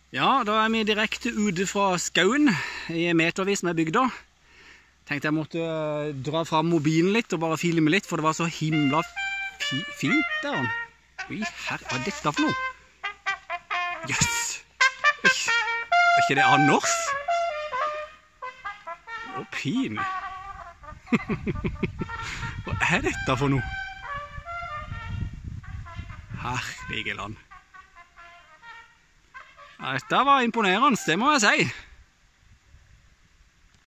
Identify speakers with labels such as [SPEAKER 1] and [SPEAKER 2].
[SPEAKER 1] Ja, da er vi direkte ute fra Skauen i metervis med bygda. Tenkte jeg måtte dra fram mobilen litt og bare filme litt, for det var så himla fint der. Oi, herre, hva er dette for noe? Jøss! Er ikke det Anders? Å, pin! Hva er dette for noe? Herlige land. Ja, dette var imponerende, det må jeg si.